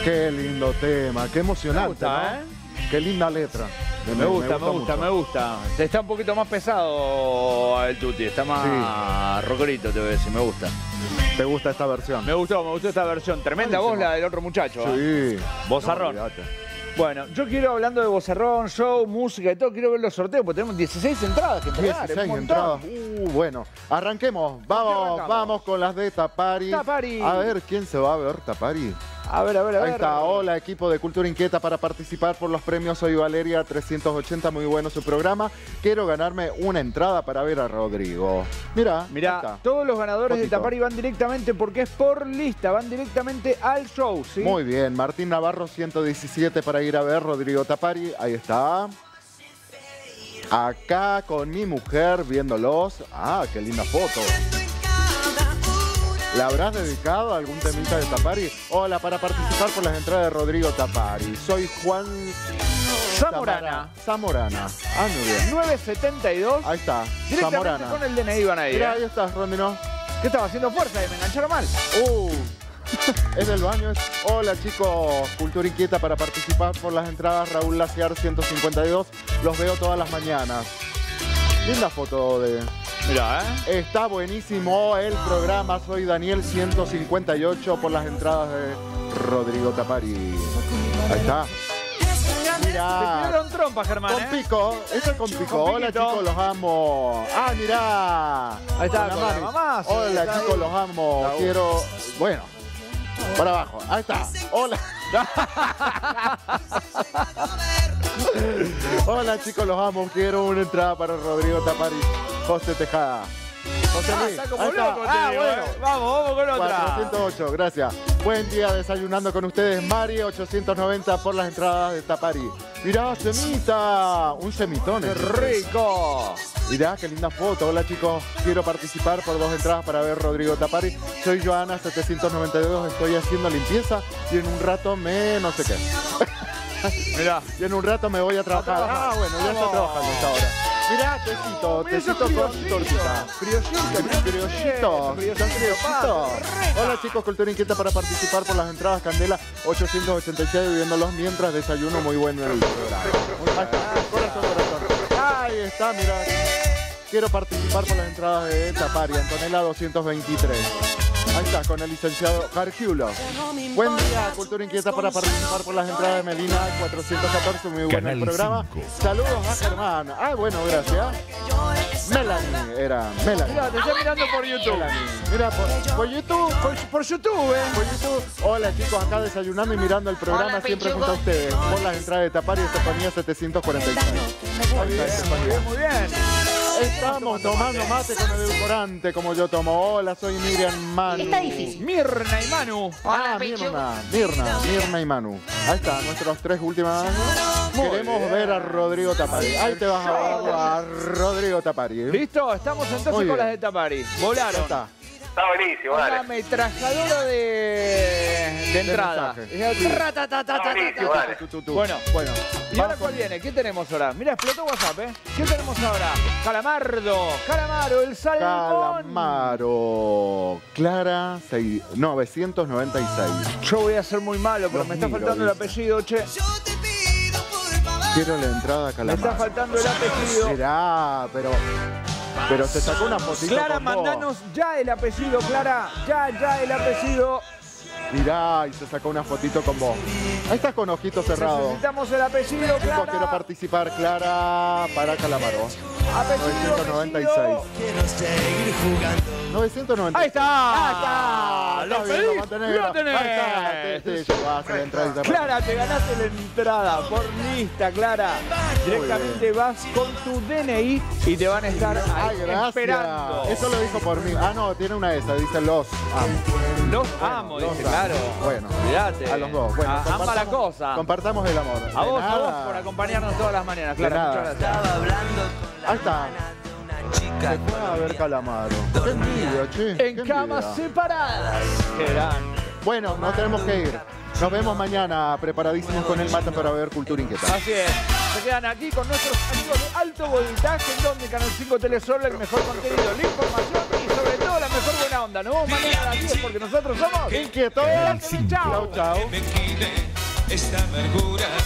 Qué lindo tema, qué emocionante, me gusta, ¿no? Qué linda letra. Me gusta. Está un poquito más pesado el Tuti, está más rockerito, te voy a decir, me gusta. ¿Te gusta esta versión? Me gustó esta versión. Tremenda voz la del otro muchacho. Sí. Vozarrón. No, bueno, yo quiero, hablando de vozarrón, show, música y todo, quiero ver los sorteos, porque tenemos 16 entradas que entregar. 16 entradas. Bueno, arranquemos. Vamos con las de Tapari. Tapari. A ver, ¿quién se va a ver Tapari? A ver. Ahí está. Hola, equipo de Cultura Inquieta, para participar por los premios. Soy Valeria 380, muy bueno su programa. Quiero ganarme una entrada para ver a Rodrigo. Mirá, todos los ganadores de Tapari van directamente, porque es por lista, van directamente al show, ¿sí? Muy bien, Martín Navarro 117 para ir a ver Rodrigo Tapari. Ahí está. Acá con mi mujer viéndolos. Ah, qué linda foto. ¿La habrás dedicado a algún temita de Tapari? Hola, para participar por las entradas de Rodrigo Tapari. Soy Juan Zamorana. Ah, muy bien. 972. Ahí está, Zamorana. Con el DNI van a ir. Mira, ahí estás, Rondino. ¿Qué estaba haciendo fuerza? Me engancharon mal. Es del baño. Hola, chicos. Cultura Inquieta, para participar por las entradas. Raúl Laciar 152. Los veo todas las mañanas. Linda foto de... Mirá, Está buenísimo el programa. Soy Daniel 158 por las entradas de Rodrigo Tapari. Ahí está. Mirá. Te tiraron trompa, Germán. Con pico. Este es con pico. Hola, chicos, los amo. Ah, mirá. Ahí está, con la mamá. Hola, chicos, los amo. Quiero... Bueno. Para abajo. Ahí está. Hola. Hola, chicos, los amo. Quiero una entrada para Rodrigo Tapari. José Tejada. José Luis. Está como loco, bueno. Vamos con otra. 408, gracias. Buen día desayunando con ustedes. Mari 890 por las entradas de Tapari. Mirá, semita. Un semitón. ¡Qué rico! Mirá, qué linda foto. Hola, chicos. Quiero participar por 2 entradas para ver Rodrigo Tapari. Soy Joana 792. Estoy haciendo limpieza y en un rato no sé qué. Mirá. Y en un rato me voy a trabajar. Ah, bueno, ya está trabajando esta hora. Mirá, tecito con tortita. Criollito. Hola, chicos, Cultura Inquieta, para participar por las entradas. Candela 886, viéndolos mientras desayuno. Muy bueno el programa. Ahí está, corazón. Ahí está, mirá. Quiero participar por las entradas de Tapari. Antonella 223. Ahí está, con el licenciado Cargiulo. Buen día, Cultura Inquieta, para participar por las entradas de Melina 414. Muy bueno el programa. Saludos a Germán. Ah, bueno, gracias. Melanie, era Melanie. Mira, te estoy mirando por YouTube. Melanie. Mira, por YouTube. Por YouTube, Por YouTube. Hola, chicos, acá desayunando y mirando el programa. Hola, siempre junto a ustedes. Por las entradas de Tapari, Estefanía 746. Muy bien. Estamos tomando mate con edulcorante, como yo tomo. Hola, soy Miriam Manu. Está difícil. Mirna y Manu. Ah, Mirna y Manu. Ahí está, nuestros 3 últimas. Queremos ver a Rodrigo Tapari. Ahí te vas a ver a Rodrigo Tapari. ¿Listo? Estamos entonces con las de Tapari. Volaron. Está. Está buenísimo, dale. Una ametralladora de entrada. Bueno, ¿y ahora cuál viene? ¿Qué tenemos ahora? Mira, explotó WhatsApp, ¿eh? ¿Qué tenemos ahora? Calamaro, el salmón. Calamaro. Clara 996. Yo voy a ser muy malo, pero me está faltando el apellido, che. Quiero la entrada a Calamaro. Me está faltando el apellido. Mirá, pero se sacó una fotito. Clara, con vos. mandanos ya el apellido, Clara. Ya el apellido. Mirá, y se sacó una fotito con vos. Ahí estás con ojitos cerrados. Necesitamos el apellido, Clara. Chicos, quiero participar, Clara, para Calamaro. Apellido, 996. Quiero seguir jugando. 996. Ahí está. Lo tenés. Lo tenés. Ahí está. Te llevas la entrada. Clara, te ganaste la entrada por lista, Clara. Directamente vas con tu DNI y te van a estar esperando. Eso lo dijo por mí. Ah, no, tiene una esa, dice los amo. Los amo, dice, claro. Bueno, mirate. a los dos. Bueno, ama la cosa. Compartamos el amor. A vos por acompañarnos todas las mañanas, Clara. Muchas gracias. Ahí está. Se fue a ver Calamaro. Qué envidia, che. En camas separadas. Qué grande. Bueno, nos tenemos que ir. Nos vemos mañana, preparadísimos con el mate para ver Cultura Inquieta. Así es. Se quedan aquí con nuestros amigos de Alto Voltaje, en donde Canal 5 Telesol, el mejor contenido, la información y sobre todo la mejor buena buena onda. Nos vemos mañana a las 10 porque nosotros somos Inquietos. Chao. Chao. Que me quite esta amargura.